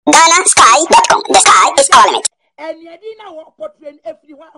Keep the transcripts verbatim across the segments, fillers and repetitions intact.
Ghana Sky dot com. The sky is our limit. And Yadina will portray everyone.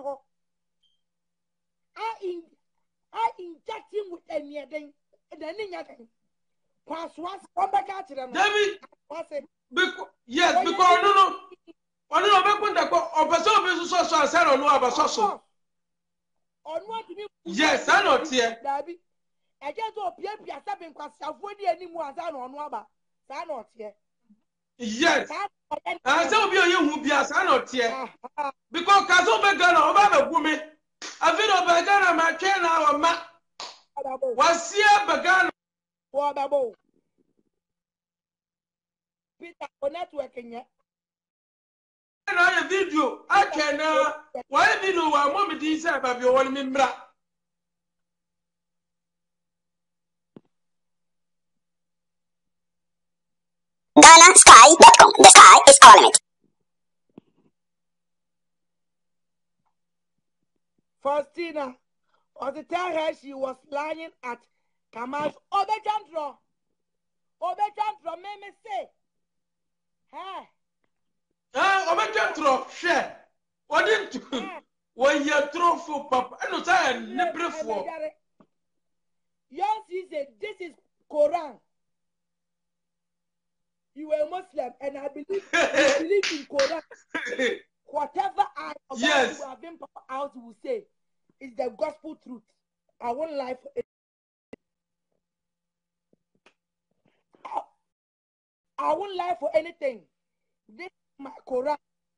I in I inject him with any thing. And then in Yakin. Pass once, come back at them. David, yes, because no, no. I don't know when the person so so said on no so. On what to be yes, I know here. David. I just hope you are seven because I've anymore than on Waba. I not here. Yes. I say obi oye hu bia sa na otie. Because kazo be Ghana oba be gumi. Afi no be Ghana ma twe na o ma. Wasia be Ghana. Wo babo. Peter o network nya. Na ya video atwe na wa video wa mo me di say ba bi o won mi mbra. Ghana Sky dot com. The sky is our limit. Faustina, or the tell her she was lying at Kamal's Obejandro. Obejandro, may me say. Hey. Ah, Obejandro, share. What didn't you? When you throw for papa, I know I never for. Yes, he said, this is Quran. You are a Muslim, and I believe I believe in Quran. Whatever I yes. you have been out will say is the gospel truth. I won't lie for it. I, I won't lie for anything. This is my Quran.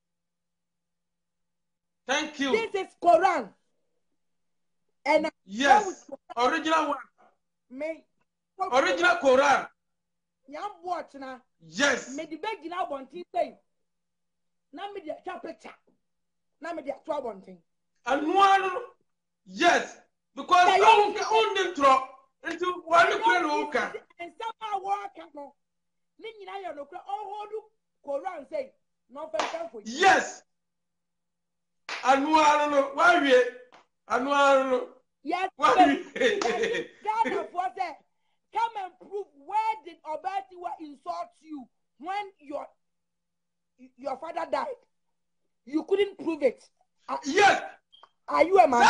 Thank you. This is Quran. And I yes, original one. Me. Original Quran. Yam watch now. Yes. Me the beg now one thing say. Now me the picture. Now me the twelve one thing. And one, yes, because I won't only drop into one look. And somehow walk no. Nini na yo no kra oh hold Quran say no for for you. Yes. And one no why we and one yes. Why we Ghana for say come and prove where did Obetiwa insult you when your your father died. You couldn't prove it. Uh, yes. Are you a man?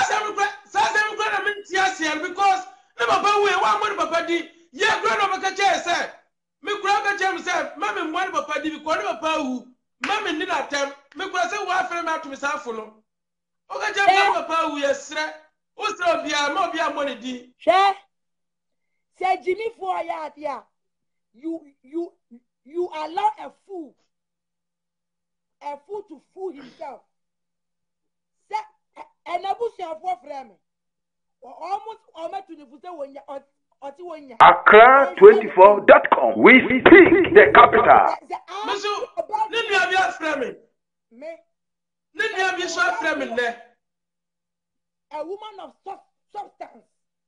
Because never way one money papa di. Yeah, grandma Kacha said. Me grandma James said, Mammy, one papa di because never pau. Mammy did not tell me because I want friend out to Miss Afolo. Okay, James papa, we are straight. What's the be more be a money di? Share. Say Jimmy for ya yeah. You you you allow a fool. A fool to fool himself. Say and a bush of four frame. Or almost almost to the foot when you Accra twenty-four dot com. We speak the capital. Monsieur, let me have your frame. Me. Let me have your short frame there. A woman of substance.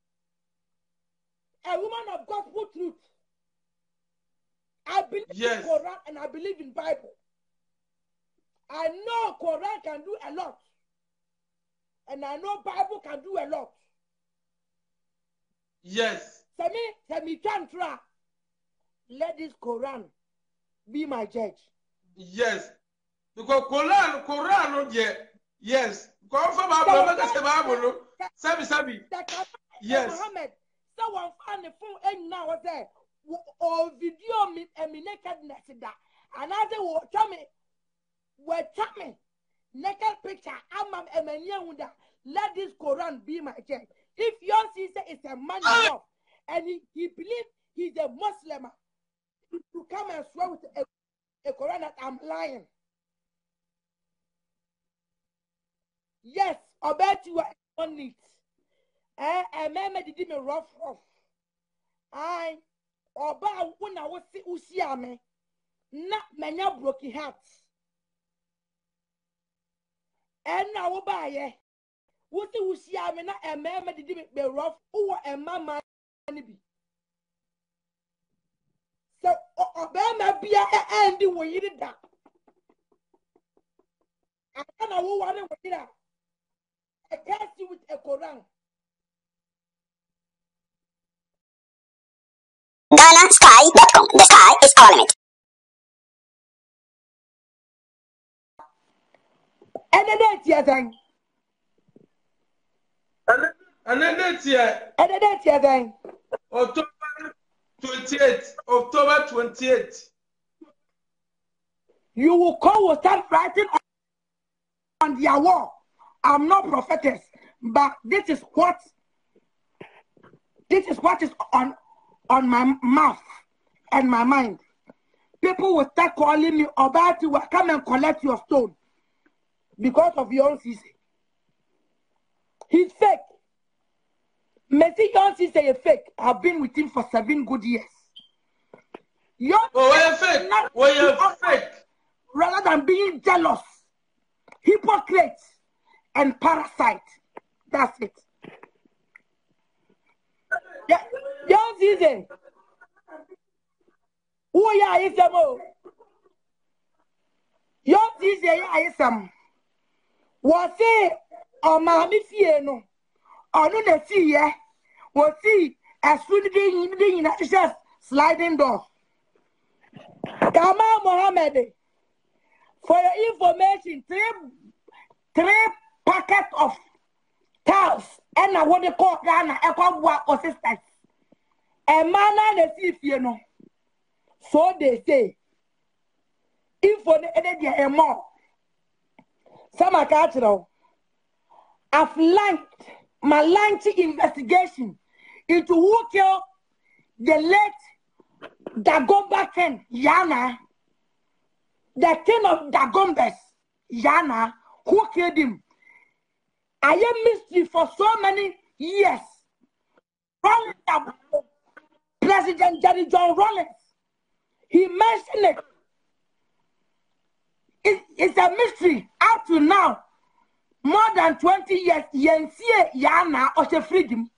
A woman of gospel truth. I believe yes. in Quran and I believe in Bible. I know Quran can do a lot. And I know Bible can do a lot. Yes. Tell me, tell me, can't try. Let this Quran be my judge. Yes. Because Quran, Quran, yeah. Yes. Come from Bible, say Bible. Sabi, sabi. Yes. Muhammad, someone found the phone and now was there. Or video me and me nakedness that. And I say, well, tell me, well, tell me, naked picture, I'm a man. Let this Quran be my judge. If your sister is a man enough and he, he believes he's a Muslim, to come and swear with a, a Quran that I'm lying. Yes, I bet you are on it. Eh, a man did me rough rough. I oba when I was see me. Not many broken hearts. And now buy ye. What do you see? I mean, a man did me rough or a mamma be. So, Obama be a ending when you did that. I don't know who wanted to that. I can't see with a Quran. Ghana Sky dot com. The sky is our limit. And then that's your thing. And then that's year. And then that's your thing. October twenty-eighth. October twenty-eighth. You will call will start writing on their wall. I'm not prophetess, but this is what this is what is on on my mouth and my mind. People will start calling me about to come and collect your stone because of your own C C. He's fake. Messi Yon C C is fake. I've been with him for seven good years. Yon oh, we're fake. We're fake. Rather than being jealous, hypocrite, and parasite. That's it. Yeah, Yon C C. Who ya is them? Yon C C ya is them. Was it on my no? Or no, they see ya. Was see as soon as they in a sliding door. Come on, Mohammed. For your information, three three packets of towels and what they call Ghana Equa assistance. A man and a thief, you know. So they say. If for the energy and more. Some are catching. I've launched my lengthy investigation into who killed the late Dagomba Ken Yana, the king of Dagombas, Yana, who killed him. I am mystery for so many years. President Jerry John Rawlings, he mentioned it. it. It's a mystery up to now. More than twenty years, Yensie Yana or freedom.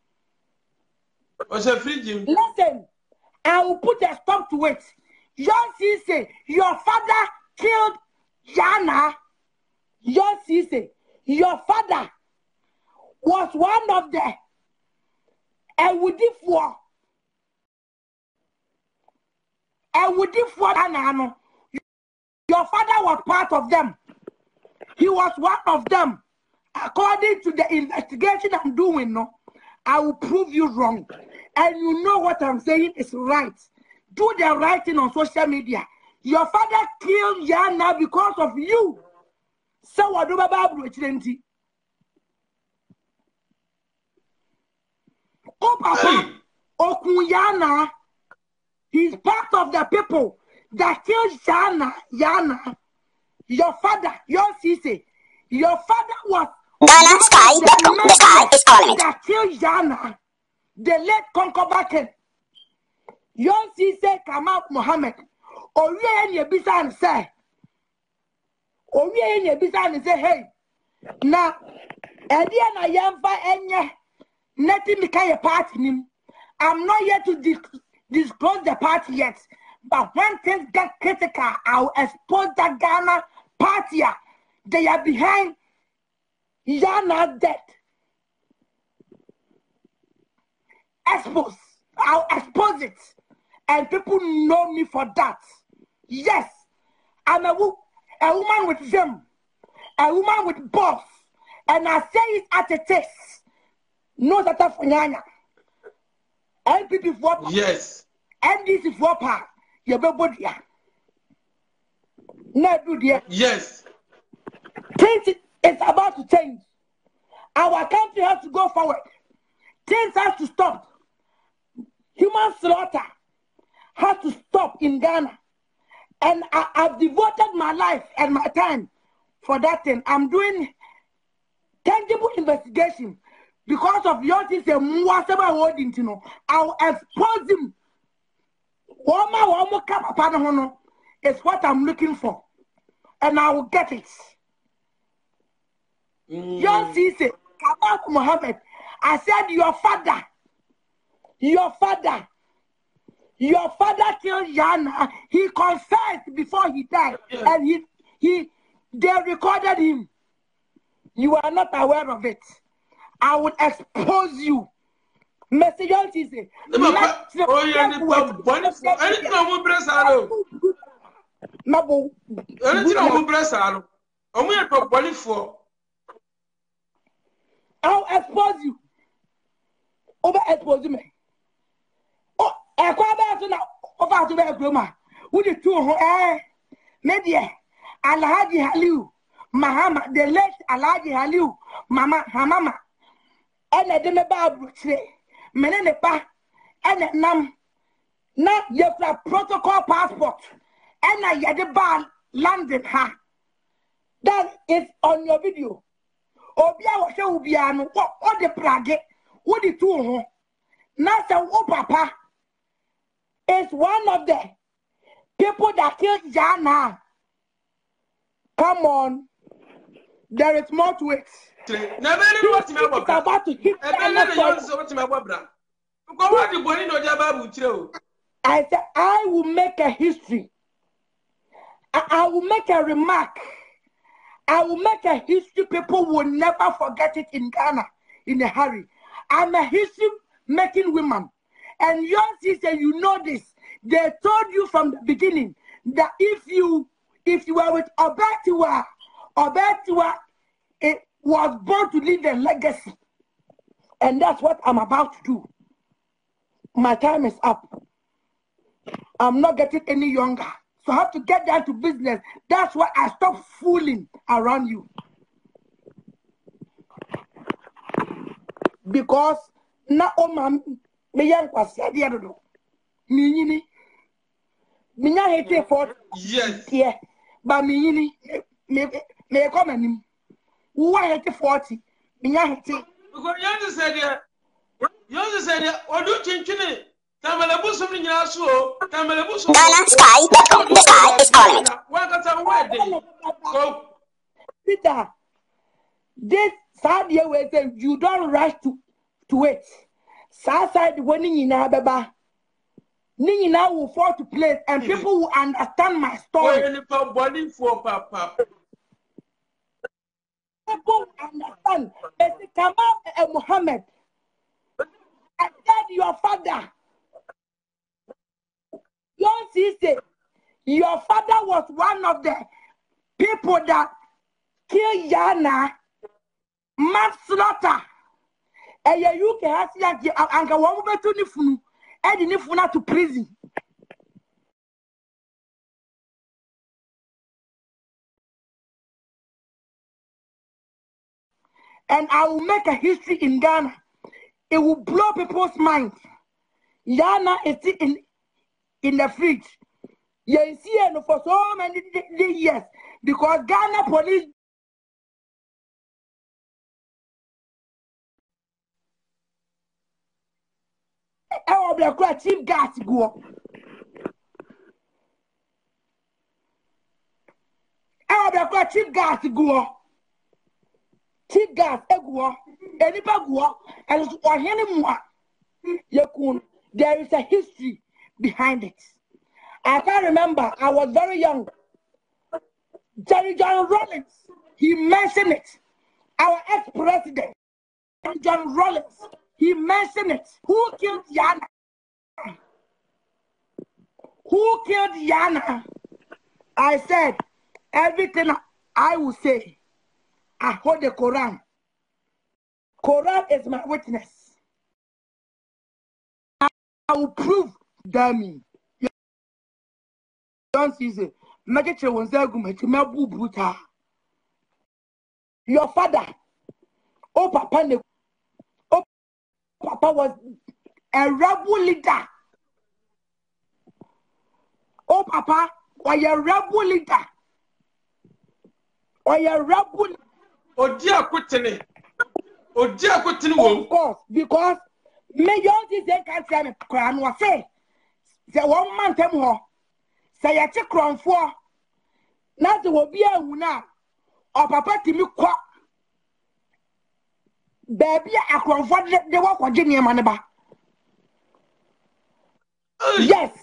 Or freedom. Listen, I will put a stop to it. Your sister, your father killed Yana. Your sister, your father was one of the Ewudifo. Ewudifo Yana. Your father was part of them. He was one of them. According to the investigation I'm doing, no, I will prove you wrong. And you know what I'm saying is right. Do the right thing on social media. Your father killed Yana because of you. So what do Babu Chilenti? Oh, Papa, Okuyana, he's part of the people that killed Yana. Yana. Your father, your Sisi, your father was Ghana Sky dot com. The sky is calling it. That killed Yana, the late Concobacan. Your Sisi Kamal Mohammed. Oye any bisan say. Oye any bisan say, hey. Now, Edia na yamfa enye. Neti mikaya party nim. I'm not here to dis disclose the party yet. But when things get critical, I'll expose that Ghana party. They are behind Yana's death. Expose. I'll expose it. And people know me for that. Yes. I'm a, wo a woman with them. A woman with boss. And I say it at a test. No data for Nyanya. N P P for yes. N D C for part. Your yes. Things is about to change. Our country has to go forward. Things have to stop. Human slaughter has to stop in Ghana. And I, I've devoted my life and my time for that thing. I'm doing tangible investigation because of your things. I'll expose him. It's what I'm looking for. And I will get it. Mm. Your sister, Kabak Mohammed, I said your father, your father, your father killed Yana. He confessed before he died. Yeah. And he, he, they recorded him. You are not aware of it. I will expose you. Message on T C. Oh, yeah, the wonderful. Anything I will press out. Mabo. Anything I will press out. Omu ye to boli for. I'll expose you. Over expose me. Oh, I call back to now. Over to the grandma. Would you two eh? Media. Alhaji Haliu. Mahama, the late Alhaji Haliu. Mama, her mama. And I didn't about Menepa. And nam. Now you have protocol passport. And I had the bar landed her. That is on your video. Obia was show Biano, what the plague, what the two. Now, oh, Papa is one of the people that killed Jana. Come on, there is more to it. Never what me about to hit. I said, I will make a history. I, I will make a remark. I will make a history people will never forget it in Ghana in a hurry. I'm a history making woman. And your sister, you know this. They told you from the beginning that if you if you were with Obetiwa, Obetiwa it was born to leave a legacy. And that's what I'm about to do. My time is up. I'm not getting any younger. So I have to get down to business. That's why I stop fooling around you. Because na o mam me yan kwasi ade adodo. Mi yini. Mi nya hete for yes. Yeah. But mi yini me me come anim. Wo hete forty. Mi nya hete. Because you just said yeah. You just said yeah. Odu chinchini. Ghana Sky dot com. The sky is calling. Peter, this sad year we say you don't rush to to it. Sad side when you know baba. Nina will fall to place and people will understand my story. For papa. People understand. Mister Kamal and Muhammad. I said your father. Your sister, your father was one of the people that killed Yana, manslaughter. And you can see and go over to Nifunu, and Nifuna to prison. And I will make a history in Ghana. It will blow people's minds. Yana is in in the fridge. You see it for so many years because Ghana police I will be chief gas go. I will be chief gas go. Chief gas go. Enipa go. And so there is a history behind it. I can't remember. I was very young. Jerry John Rawlings, he mentioned it. Our ex-president, John Rawlings, he mentioned it. Who killed Yana? Who killed Yana? I said, everything I will say, I hold the Quran. Quran is my witness. I will prove dummy. Don't see it. Your father, oh Papa, oh Papa was a rebel leader. Oh Papa was a rebel leader. Or a rebel. Oh dear, Kutini. Oh dear, Kutini. Of course, because majority they can't say me. Crown was say. The one man tell me. Say ya check crown for. Now there will be a una. Or Papa Timmy qua. Baby, I crown for the work of Jimmy Manaba. Yes.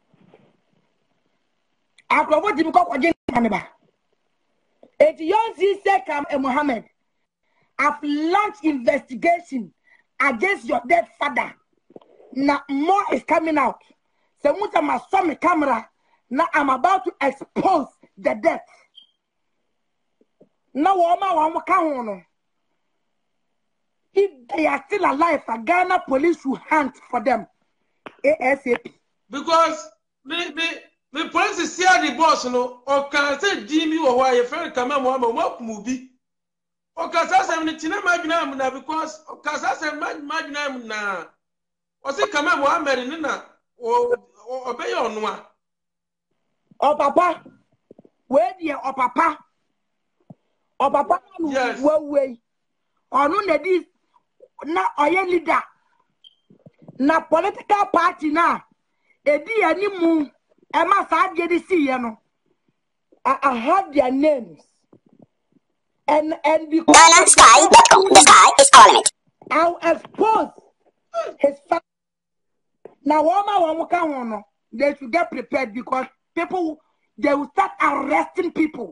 I crown for Jimmy Cock or Jimmy Manaba. It's young sister Kam and Mohammed. I've launched investigation against your dead father. Now more is coming out. So once I must show my camera, now I'm about to expose the death. na woma wamo ka ho no. If they are still alive, a Ghana police will hunt for them ASAP. Because me me me police see the boss no or can say Jimmy or why your friend come on what movie. Or can say some tina magnam na because or can say some magnam na or say come on Mohammed nina or obey on one. Oh papa, where dear oh papa. Oh papa Yes. well way. Or no this na oye leader. Na political party na edi ani mu e ma sa de de see no. I, I have their names. And and because Ghana Sky dot com. The sky is calling it. I'll expose his family. Now, Wama Wamuka Wono, they should get prepared because people they will start arresting people.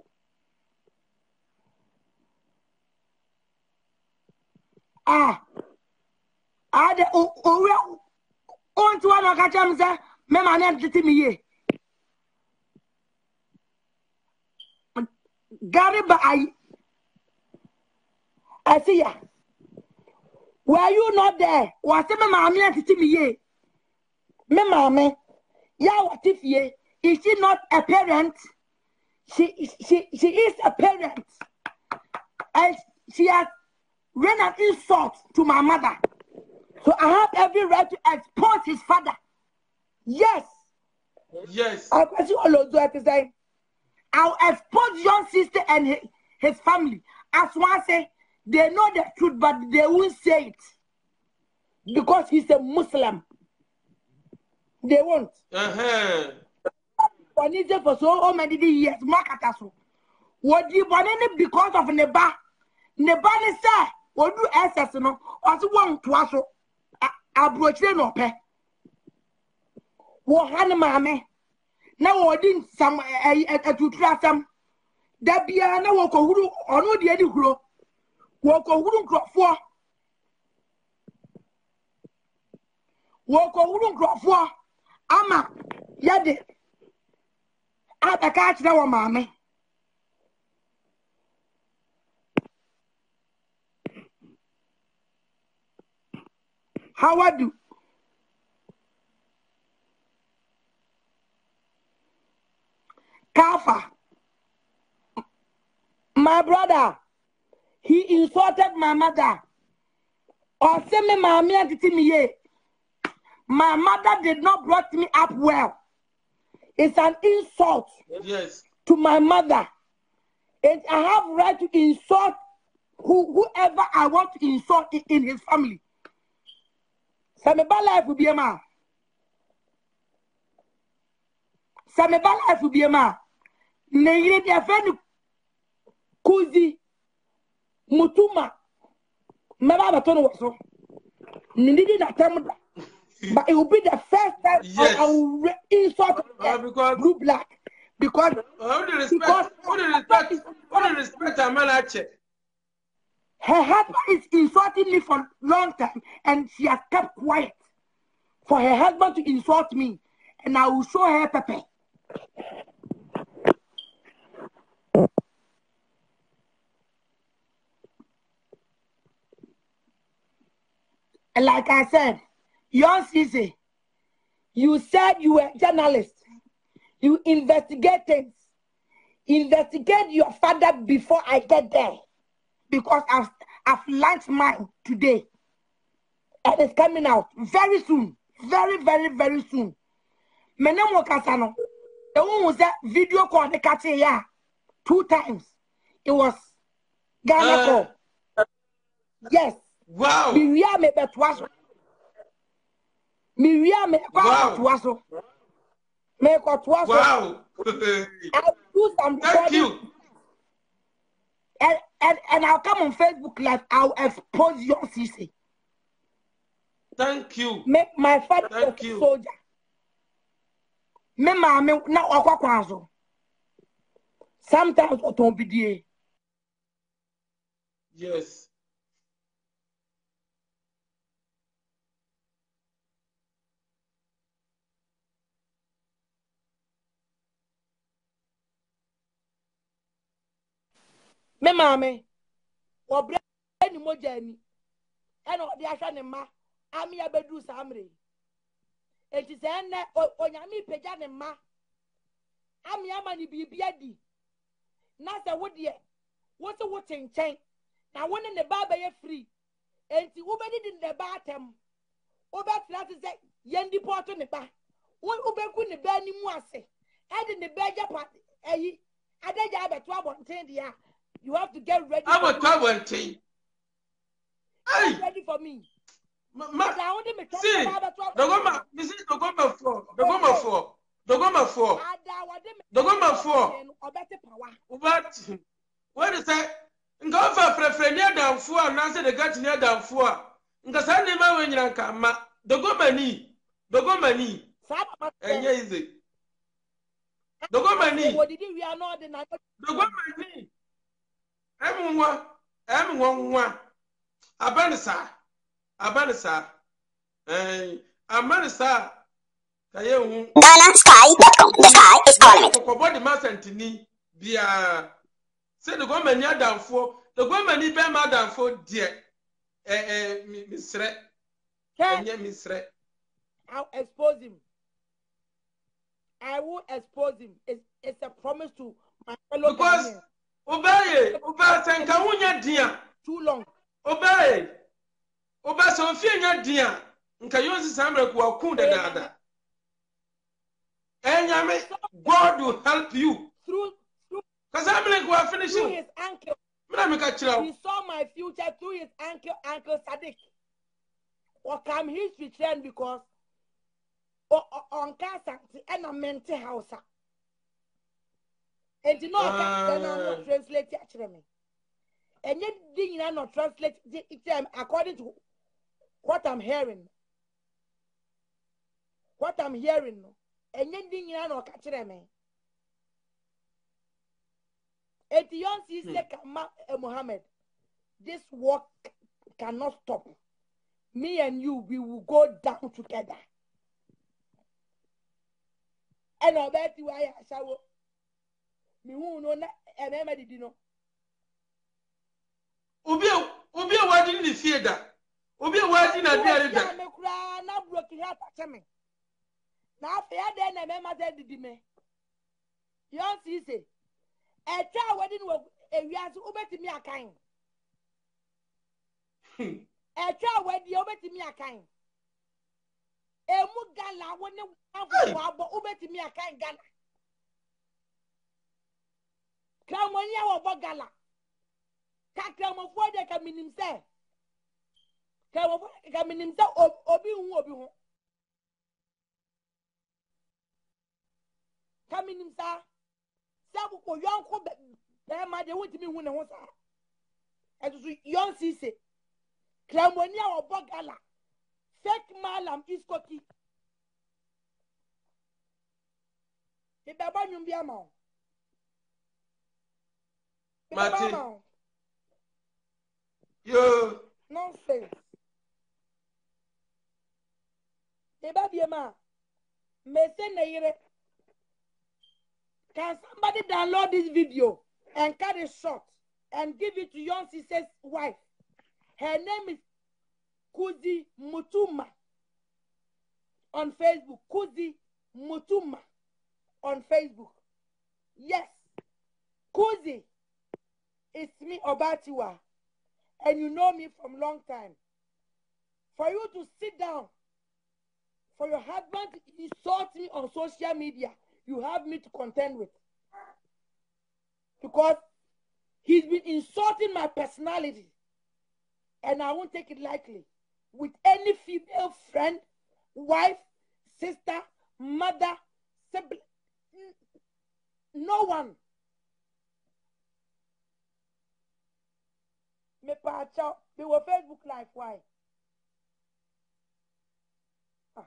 Ah, ah, the oh oh oh to one catch him say, me man entity me ye. Gariba I I see ya. Were you not there? Was me mommy entity me ye? Me mommy, ya what if ye? Is she not a parent? She she she is a parent, and she has ran an insult to my mother. So I have every right to expose his father. Yes. Yes. I'll pass you all those to say. I'll expose your sister and his, his family. As one say, they know the truth, but they won't say it because he's a Muslim. They won't. Uh-huh. One is for so many years, Makataso. What you want because of Neba? Neba is say, what do S S no? Also one to us. I broach no pay. What Hanamame? Now, I didn't some a to trust them. That be a no walk or no the any grow. Walk or wouldn't crop for. Walk or wouldn't crop for. Ama, yade. I catch that one, mammy. How I do? Kafa, my brother, he insulted my mother. Or say me, mommy, and me. My mother did not brought me up well. It's an insult. Yes. To my mother. And I have right to insult who, whoever I want to insult in, in his family. So my bad life will be a man. So my bad life will be a man. Neyire dia friend Kuzi Mutuma. Meba batono waso. Nindidi na temu. But it will be the first time Yes. I, I will re- insult Uh, because blue black. Because all the respect, because all the respect, all the respect, I'm not check. her husband is insulting me for a long time and she has kept quiet for her husband to insult me. And I will show her Pepe. And like I said, young Cece, you said you were a journalist. You investigate things. Investigate your father before I get there. Because I've, I've launched mine today. And it's coming out very soon. Very, very, very soon. My name was Kasano. The one was that video call the cat yeah. Two times. It was Ghana Uh, call. Yes. Wow. Miriam me betwaso. Miriam me Wow. betwaso. Me betwaso. Wow. I'll do some Thank recording. you. And, and, and I'll come on Facebook Live. I'll expose your C C. Thank you. Make my father Thank was a you. soldier. Me mama na okwa kwanzo. Sometimes otombidie. Yes. Me mame. Obre ni moja ni. Eno de ahwa ne ma. Ami abedu samre. Enti se enne onyame pagya ne ma. Ami ama ni bibia di. Na se wo de wo se wo chenchen. Na wo ne ne ba ba ye free. Enti wo be di ne ba atem. Wo be tra se se yendi poto ne ba. Wo wo be ku ne ba ni mu ase. E de ne ba ja pat eyi. Adeja abeto abonten dia. You have to get ready. I'm a twelve. Get ready for me. Ma, ma, see, the goma, this is the goma four, the goma four, the goma four, the goma four. What? What is that? Go for prefer near down four, and answer the gut near down four. The Sunday man when you come, the goma knee, the goma knee, and yes, the goma knee, the goma knee. I'm one, I'm one, one. Abanisa. Abanisa. Eh, Amanisa. Kaye Ghana Sky dot com. The sky is calling me. Kokobodi masentini bia. Say the government ya danfo. The government ni be ma danfo die. Eh eh misre. Enye misre. I'll expose him. I will expose him. It's, it's a promise to my fellow because obey, obey senka wunya dia. Too long. Obey. Obey so fie nya dia. Nka yonsi samre ku akun da da. Enyame, God will help you. Through through Cause I'm like we're finishing. his uncle. He saw my future through his uncle, Uncle Sadiq. Or come history trend because on casa and a mental house. And you know, I can't translate actually. And yet, didn't I not translate it according to what I'm hearing? What I'm hearing, and yet, didn't I not catch them? And the young sister Muhammad, this work cannot stop. Me and you, we will go down together. And I bet you I shall. Me who know that, and I did know. Obi obi wadi ni fie da. Obi wadi na dia da. Me kura na broki ha ta me. Na afa ya de na me ma de didi me. Yon si se. E twa wadi no ewiase obetimi akan. E twa wadi obetimi akan. Emu gala woni afọ abo obetimi akan Ghana. Kramoni ya wo gala. Kakramofo de ka minim se. Kramofo ka minim se obi hu obi hu. Ka minim sa. Sabu ko yonko be ma de wutimi hu ne ho sa. Esusu yon si se. Kramoni ya wo gala. Fake malam iskoki. Ibaba nyumbi ama. Mati. Yo. Nonsense. Ibaba ma. Mese na yire. Can somebody download this video and cut it short and give it to young sister's wife? Her name is Kuzi Mutuma on Facebook. Kuzi Mutuma on Facebook. Yes. Kuzi, it's me, Obatiwa. And you know me from long time. For you to sit down, for your husband to insult me on social media, you have me to contend with. Because he's been insulting my personality. And I won't take it lightly. With any female friend, wife, sister, mother, sibling, no one. Me pacha, they were Facebook Live. Why? Ah.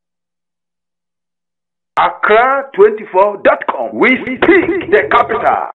Accra twenty-four dot com. We speak the capital.